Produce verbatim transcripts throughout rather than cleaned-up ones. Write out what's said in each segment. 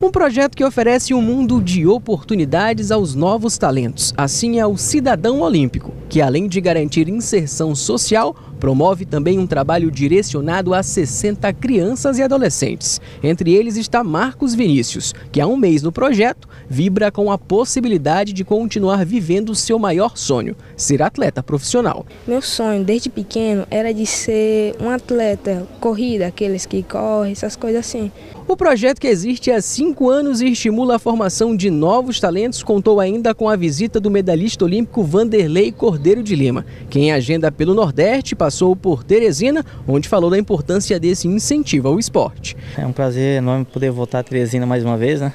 Um projeto que oferece um mundo de oportunidades aos novos talentos. Assim é o Cidadão Olímpico, que além de garantir inserção social, promove também um trabalho direcionado a sessenta crianças e adolescentes. Entre eles está Marcos Vinícius, que há um mês no projeto vibra com a possibilidade de continuar vivendo o seu maior sonho, ser atleta profissional. Meu sonho desde pequeno era de ser um atleta, corrida, aqueles que correm, essas coisas assim. O projeto, que existe há cinco anos e estimula a formação de novos talentos, contou ainda com a visita do medalhista olímpico Vanderlei Cordeiro de Lima, que em agenda pelo Nordeste passou por Teresina, onde falou da importância desse incentivo ao esporte. É um prazer enorme poder voltar a Teresina mais uma vez, né?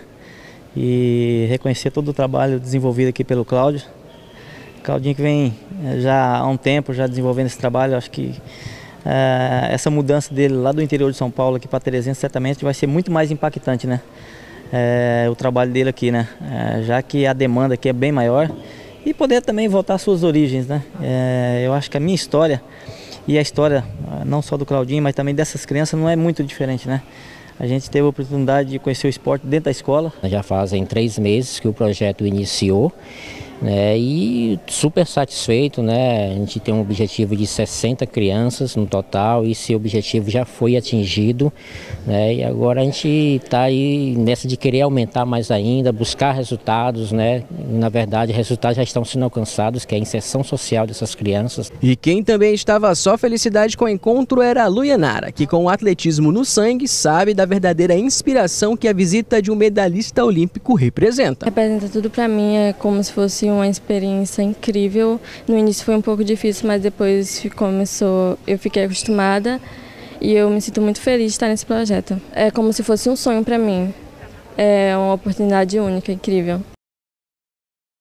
E reconhecer todo o trabalho desenvolvido aqui pelo Cláudio. Claudinho que vem já há um tempo já desenvolvendo esse trabalho, acho que Uh, essa mudança dele lá do interior de São Paulo aqui para Teresina certamente vai ser muito mais impactante, né? Uh, o trabalho dele aqui, né? Uh, já que a demanda aqui é bem maior, e poder também voltar às suas origens, né? Uh, eu acho que a minha história e a história uh, não só do Claudinho, mas também dessas crianças não é muito diferente, né? A gente teve a oportunidade de conhecer o esporte dentro da escola. Já fazem três meses que o projeto iniciou, né, e super satisfeito, né? A gente tem um objetivo de sessenta crianças no total e esse objetivo já foi atingido, né? E agora a gente está aí nessa de querer aumentar mais ainda, buscar resultados, né? E, na verdade, resultados já estão sendo alcançados, que é a inserção social dessas crianças. E quem também estava só felicidade com o encontro era a Luianara, que com o atletismo no sangue sabe da verdadeira inspiração que a visita de um medalhista olímpico representa. Representa tudo para mim, é como se fosse uma experiência incrível. No início foi um pouco difícil, mas depois começou, eu fiquei acostumada e eu me sinto muito feliz de estar nesse projeto. É como se fosse um sonho para mim, é uma oportunidade única, incrível.